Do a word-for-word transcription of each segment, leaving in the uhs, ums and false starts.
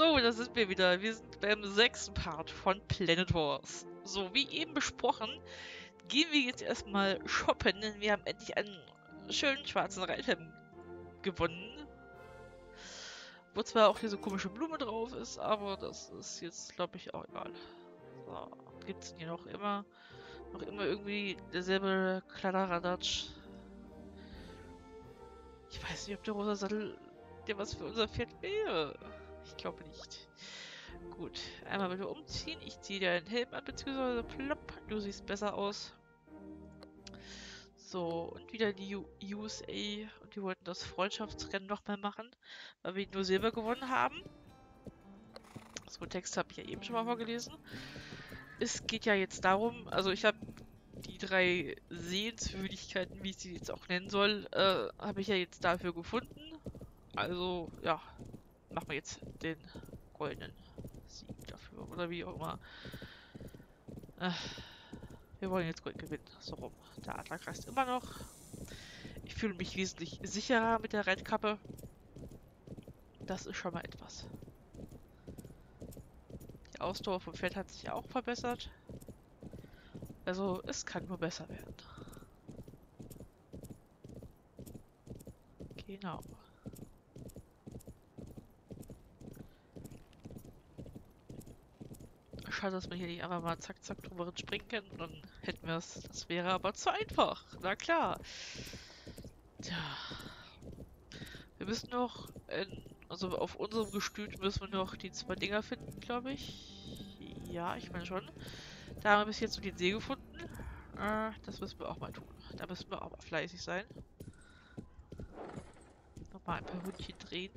So, da sind wir wieder. Wir sind beim sechsten Part von Planet Wars. So, wie eben besprochen, gehen wir jetzt erstmal shoppen, denn wir haben endlich einen schönen schwarzen Reithelm gewonnen. Wo zwar auch diese komische Blume drauf ist, aber das ist jetzt, glaube ich, auch egal. So, gibt es hier noch immer, noch immer irgendwie derselbe Kladderadatsch. Ich weiß nicht, ob der rosa Sattel der was für unser Pferd wäre. Ich glaube nicht. Gut, einmal bitte umziehen. Ich ziehe dir den Helm an, beziehungsweise plopp, du siehst besser aus. So, und wieder die U S A. Und die wollten das Freundschaftsrennen nochmal machen, weil wir nur Silber gewonnen haben. So, Text habe ich ja eben schon mal vorgelesen. Es geht ja jetzt darum, also ich habe die drei Sehenswürdigkeiten, wie ich sie jetzt auch nennen soll, äh, habe ich ja jetzt dafür gefunden. Also, ja, machen wir jetzt den goldenen Sieg dafür, oder wie auch immer. Äh, wir wollen jetzt Gold gewinnen. So rum. Der Adler kreist immer noch. Ich fühle mich wesentlich sicherer mit der Reitkappe. Das ist schon mal etwas. Die Ausdauer vom Pferd hat sich auch verbessert. Also, es kann nur besser werden. Genau. Schade, dass man hier nicht einfach mal zack, zack drüber springen kann. Und dann hätten wir es. Das wäre aber zu einfach. Na klar. Tja. Wir müssen noch, in, also auf unserem Gestüt müssen wir noch die zwei Dinger finden, glaube ich. Ja, ich meine schon. Da haben wir bis jetzt nur den See gefunden. Äh, das müssen wir auch mal tun. Da müssen wir auch mal fleißig sein. Nochmal ein paar Ründchen drehen.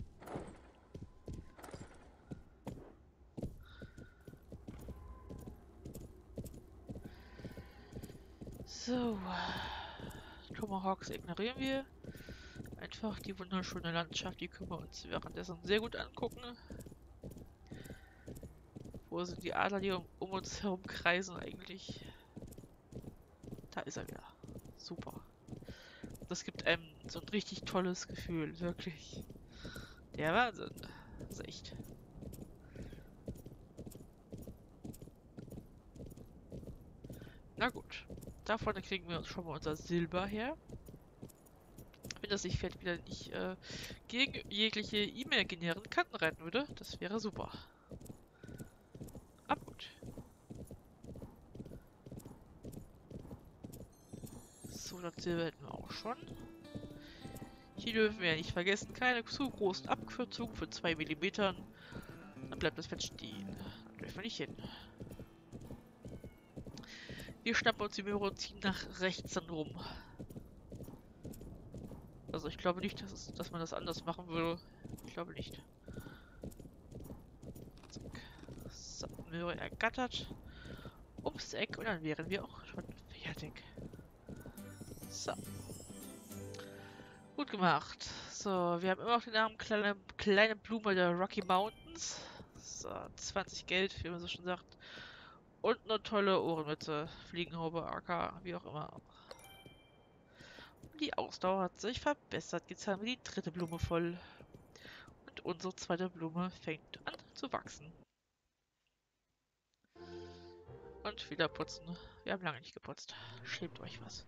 So. Tomahawks ignorieren wir. Einfach die wunderschöne Landschaft, die können wir uns währenddessen sehr gut angucken. Wo sind die Adler, die um, um uns herum kreisen eigentlich? Da ist er wieder. Super. Das gibt einem so ein richtig tolles Gefühl, wirklich. Der Wahnsinn. Das ist echt. Na gut. Da vorne kriegen wir uns schon mal unser Silber her. Wenn das nicht fährt, wieder nicht äh, gegen jegliche imaginären Kanten reiten würde, das wäre super. Aber gut. So, das Silber hätten wir auch schon. Hier dürfen wir ja nicht vergessen, keine zu großen Abkürzungen für zwei Millimeter. Dann bleibt das Fett stehen. Da dürfen wir nicht hin. Wir schnappen uns die Möhre und ziehen nach rechts dann rum. Also ich glaube nicht, dass, es, dass man das anders machen würde. Ich glaube nicht. Zack. So, Möhre ergattert. Ums Eck und dann wären wir auch schon fertig. So. Gut gemacht. So, wir haben immer noch den Namen kleine, kleine Blume der Rocky Mountains. So, zwanzig Geld, wie man so schon sagt. Und eine tolle Ohrenmütze. Fliegenhaube, A K, wie auch immer. Die Ausdauer hat sich verbessert. Jetzt haben wir die dritte Blume voll. Und unsere zweite Blume fängt an zu wachsen. Und wieder putzen. Wir haben lange nicht geputzt. Schämt euch was.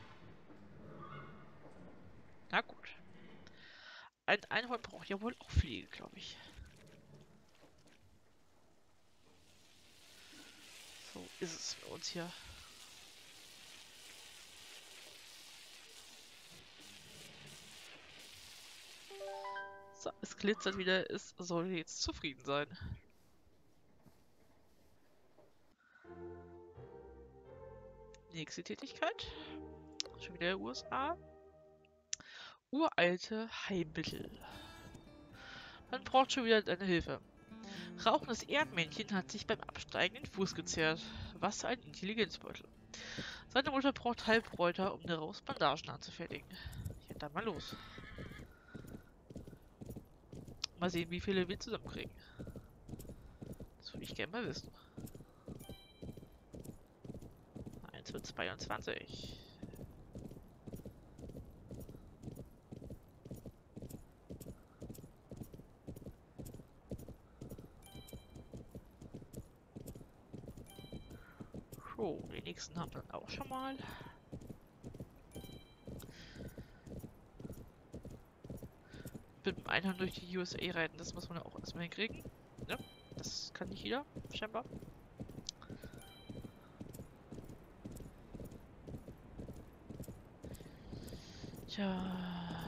Na gut. Ein Einhorn braucht ja wohl auch Pflege, glaube ich. So ist es bei uns hier. So, es glitzert wieder. Es soll jetzt zufrieden sein. Nächste Tätigkeit. Schon wieder U S A. Uralte Heilmittel. Man braucht schon wieder deine Hilfe. Rauchendes Erdmännchen hat sich beim Absteigen den Fuß gezerrt. Was ein Intelligenzbeutel. Seine Mutter braucht Halbkräuter, um daraus Bandagen anzufertigen. Ja, dann mal los. Mal sehen, wie viele wir zusammenkriegen. Das würde ich gerne mal wissen. eins für zweiundzwanzig. So, den nächsten haben wir dann auch schon mal. Mit dem Einhorn durch die U S A reiten, das muss man ja auch erstmal hinkriegen. Ja, das kann nicht jeder, scheinbar. Tja.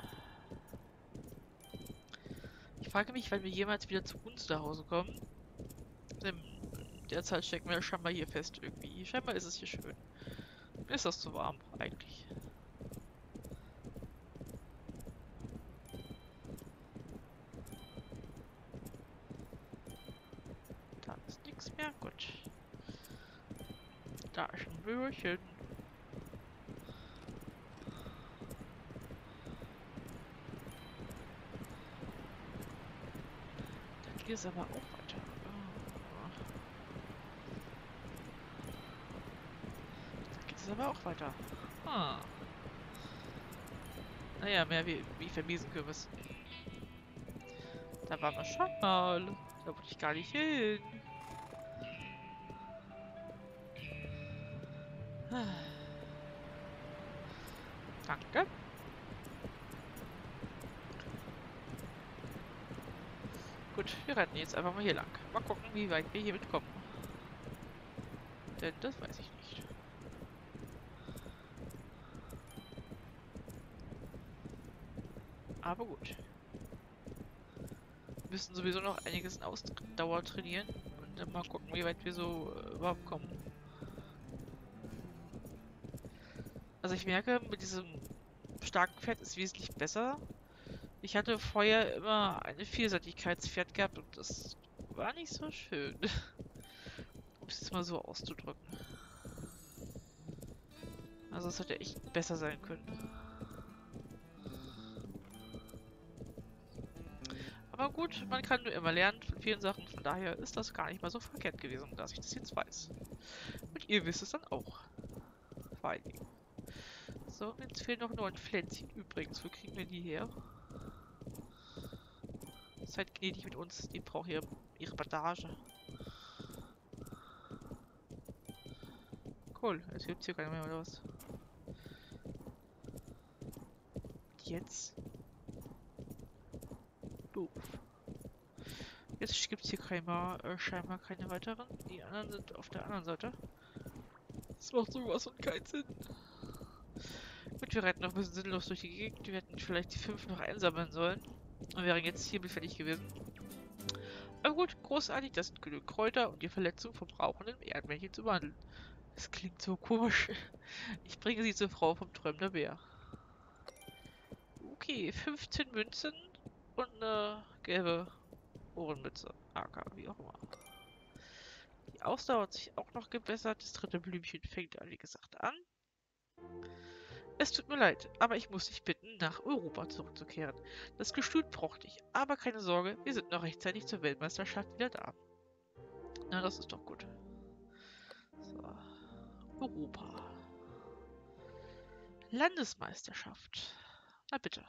Ich frage mich, wann wir jemals wieder zu uns nach Hause kommen. In der Zeit stecken wir scheinbar hier fest irgendwie. Scheinbar ist es hier schön. Mir ist das zu warm, eigentlich. Da ist nichts mehr. Gut. Da ist ein Möhrchen. Dann geht es aber auch weiter. Dann geht es aber auch weiter. Ah. Naja, mehr wie, wie vermiesen können wir es. Da waren wir schon mal. Da wollte ich gar nicht hin. Danke. Gut, wir rennen jetzt einfach mal hier lang. Mal gucken, wie weit wir hier mitkommen. Denn das weiß ich nicht. Aber gut. Wir müssen sowieso noch einiges in Ausdauer trainieren. Und dann mal gucken, wie weit wir so äh, überhaupt kommen. Also ich merke, mit diesem starken Pferd ist wesentlich besser. Ich hatte vorher immer eine Vielseitigkeitspferd gehabt und das war nicht so schön. Um es jetzt mal so auszudrücken. Also es hätte echt besser sein können. Aber gut, man kann nur immer lernen von vielen Sachen. Von daher ist das gar nicht mal so verkehrt gewesen, dass ich das jetzt weiß. Und ihr wisst es dann auch. Vor allen Dingen. So, jetzt fehlen noch neun Pflänzchen übrigens. Wo kriegen wir die her? Seid gnädig mit uns. Die braucht hier ihre Bandage. Cool. Es hilft hier keiner mehr, oder was? Und jetzt? Doof. Jetzt gibt es hier scheinbar, äh, scheinbar keine weiteren. Die anderen sind auf der anderen Seite. Das macht sowas und keinen Sinn. Gut, wir reiten noch ein bisschen sinnlos durch die Gegend. Wir hätten vielleicht die fünf noch einsammeln sollen. Und wären jetzt hier fertig gewesen. Aber gut, großartig, das sind genug Kräuter, um die Verletzung vom rauchenden Erdmännchen zu behandeln. Das klingt so komisch. Ich bringe sie zur Frau vom träumender Bär. Okay, fünfzehn Münzen und eine gelbe Ohrenmütze. A K, wie auch immer. Die Ausdauer hat sich auch noch gebessert. Das dritte Blümchen fängt ja, wie gesagt, an. Es tut mir leid, aber ich muss dich bitten, nach Europa zurückzukehren. Das Gestüt braucht dich, aber keine Sorge, wir sind noch rechtzeitig zur Weltmeisterschaft wieder da. Na, das ist doch gut. So. Europa. Landesmeisterschaft. Na bitte.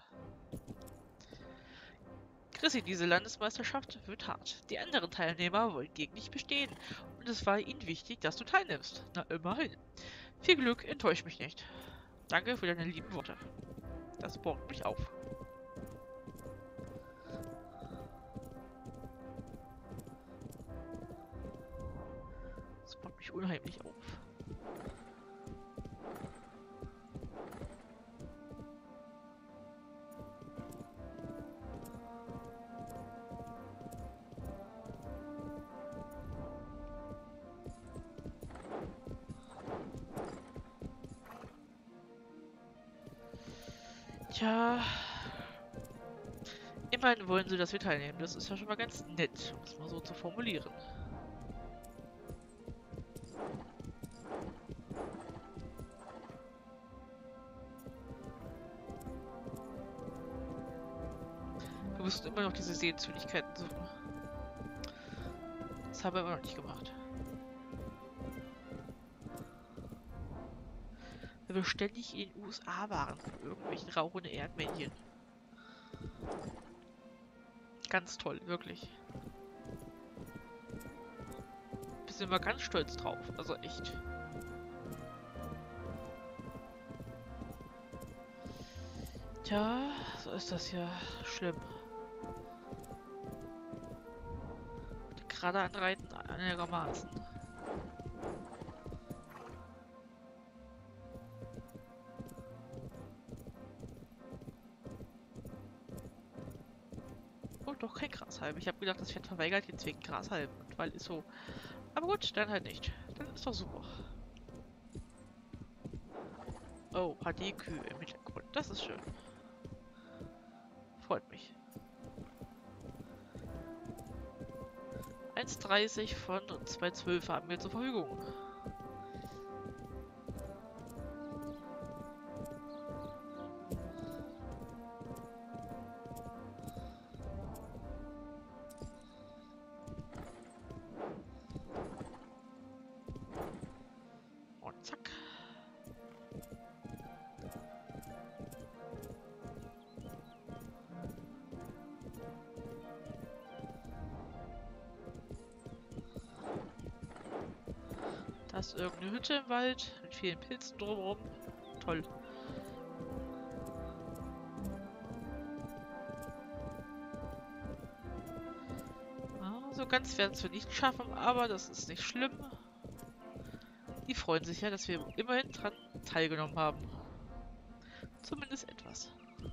Chrissy, diese Landesmeisterschaft wird hart. Die anderen Teilnehmer wollen gegen dich bestehen. Und es war ihnen wichtig, dass du teilnimmst. Na, immerhin. Viel Glück, enttäusch mich nicht. Danke für deine lieben Worte. Das baut mich auf. Das baut mich unheimlich auf. Tja. Immerhin wollen sie, dass wir teilnehmen. Das ist ja schon mal ganz nett, um es mal so zu formulieren. Wir müssen immer noch diese Sehenswürdigkeiten suchen. Das haben wir immer noch nicht gemacht. Weil wir ständig in den U S A waren von irgendwelchen rauchenden Erdmännchen. Ganz toll, wirklich. Wir sind mal ganz stolz drauf. Also echt. Tja, so ist das ja schlimm. Gerade anreiten einigermaßen. Oh, doch kein Grashalm. Ich habe gedacht, das wird verweigert jetzt wegen Grashalm. Und weil ist so. Aber gut, dann halt nicht. Dann ist doch super. Oh, H D-Kühe im Hintergrund. Das ist schön. Freut mich. eins dreißig von und zwei zwölf haben wir zur Verfügung. Und zack. Da ist irgendeine Hütte im Wald mit vielen Pilzen drumherum. Toll. Ah, so ganz werden es wir nicht schaffen, aber das ist nicht schlimm. Die freuen sich ja, dass wir immerhin dran teilgenommen haben. Zumindest etwas.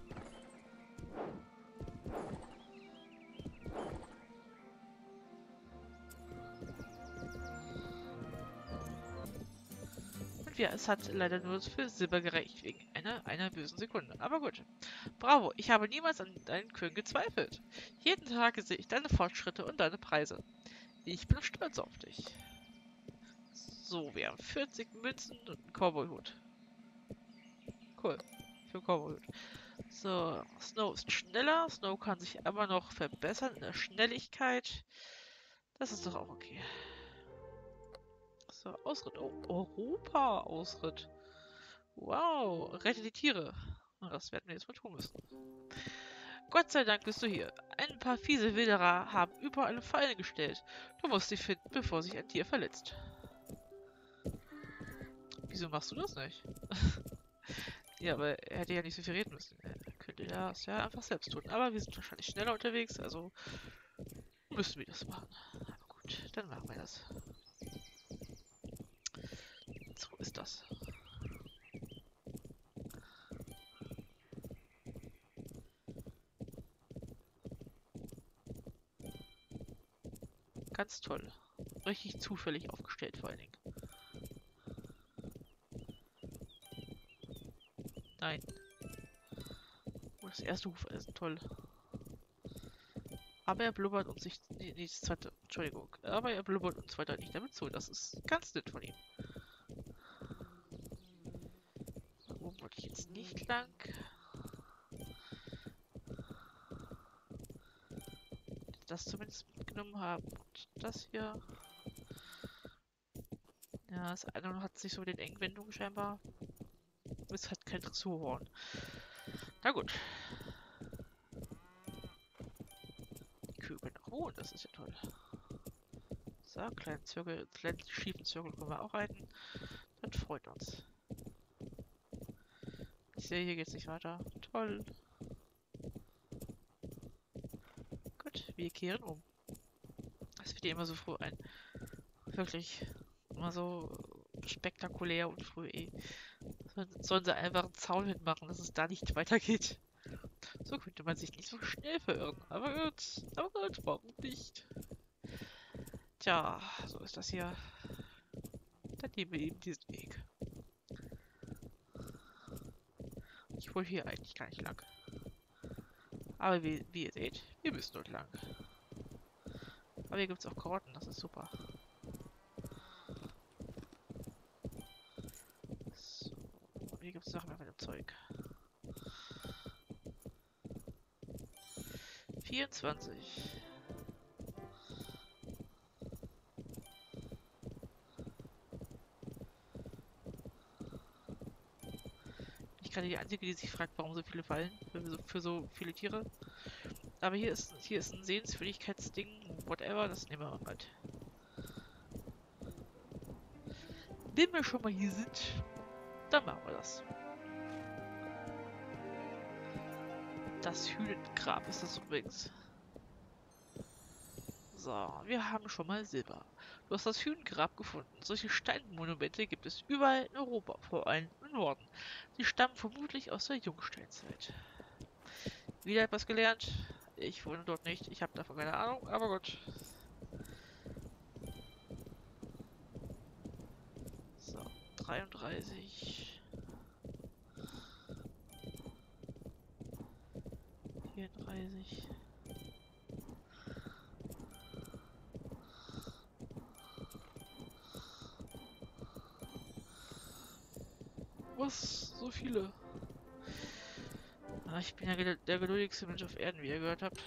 Und ja, es hat leider nur für Silber gereicht, wegen einer, einer bösen Sekunde. Aber gut. Bravo, ich habe niemals an deinen Können gezweifelt. Jeden Tag sehe ich deine Fortschritte und deine Preise. Ich bin stolz auf dich. So, wir haben vierzig Münzen und einen Cowboy-Hut. Cool. Für einen Cowboy-Hut. So, Snow ist schneller. Snow kann sich aber noch verbessern in der Schnelligkeit. Das ist doch auch okay. So, Ausritt. Oh, Europa-Ausritt. Wow, rette die Tiere. Das werden wir jetzt mal tun müssen. Gott sei Dank bist du hier. Ein paar fiese Wilderer haben überall eine Falle gestellt. Du musst sie finden, bevor sich ein Tier verletzt. Wieso machst du das nicht? Ja, aber er hätte ja nicht so viel reden müssen. Er könnte das ja einfach selbst tun. Aber wir sind wahrscheinlich schneller unterwegs, also müssen wir das machen. Aber gut, dann machen wir das. So ist das. Ganz toll. Richtig zufällig aufgestellt vor allen Dingen. Nein. Oh, das erste Hufeisen, toll. Aber er blubbert uns nicht, nee, nee, das zweite, Entschuldigung, aber er blubbert uns weiter nicht damit zu. Das ist ganz nett von ihm. Da oben wollte ich jetzt nicht lang. Das zumindest mitgenommen haben. Und das hier. Ja, das eine hat sich so mit den Engwendungen scheinbar. Es hat kein Dressurhorn. Na gut. Die Kühe können auch wohnen, das ist ja toll. So, kleinen Zirkel, kleinen schiefen Zirkel können wir auch reiten. Das freut uns. Ich sehe, hier geht's nicht weiter. Toll. Gut, wir kehren um. Das wird ja immer so früh ein. Wirklich immer so spektakulär und früh eh. Sollen sie einfach einen Zaun hinmachen, dass es da nicht weitergeht. So könnte man sich nicht so schnell verirren. Aber gut, aber gut, warum nicht? Tja, so ist das hier. Dann nehmen wir eben diesen Weg. Ich wollte hier eigentlich gar nicht lang. Aber wie, wie ihr seht, wir müssen dort lang. Aber hier gibt es auch Karotten, das ist super. So, hier gibt es noch mehr von dem Zeug. vierundzwanzig. Ich gerade die Einzige, die sich fragt, warum so viele Fallen für so, für so viele Tiere. Aber hier ist, hier ist ein Sehenswürdigkeitsding, whatever, das nehmen wir mal mit. wenn wir schon mal hier sind, dann machen wir das. Das Hühnengrab ist das übrigens. So, wir haben schon mal Silber. Du hast das Hühnengrab gefunden. Solche Steinmonumente gibt es überall in Europa, vor allem im Norden. Sie stammen vermutlich aus der Jungsteinzeit. Wieder etwas gelernt. Ich wohne dort nicht, ich habe davon keine Ahnung, aber gut. So, dreiunddreißig. vierunddreißig. Was? So viele? Ah, ich bin ja ged der geduldigste Mensch auf Erden, wie ihr gehört habt.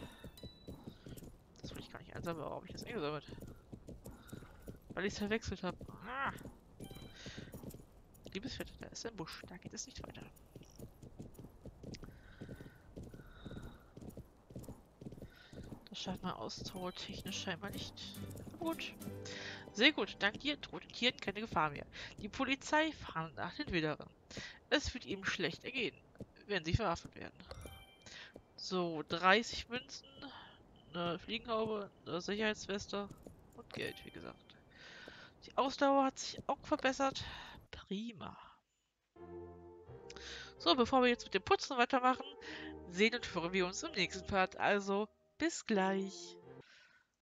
Das wollte ich gar nicht einsammeln, warum habe ich das eingesammelt? Weil ich es verwechselt habe. Ah. Liebes Fett, da ist ein Busch, da geht es nicht weiter. Das schafft man ausdauertechnisch scheinbar nicht. Gut. Sehr gut, dank dir droht den Tieren keine Gefahr mehr. Die Polizei fahndet nach den Wilderern. Es wird ihm schlecht ergehen, wenn sie verhaftet werden. So, dreißig Münzen, eine Fliegenhaube, eine Sicherheitsweste und Geld, wie gesagt. Die Ausdauer hat sich auch verbessert. Prima. So, bevor wir jetzt mit dem Putzen weitermachen, sehen und hören wir uns im nächsten Part. Also, bis gleich.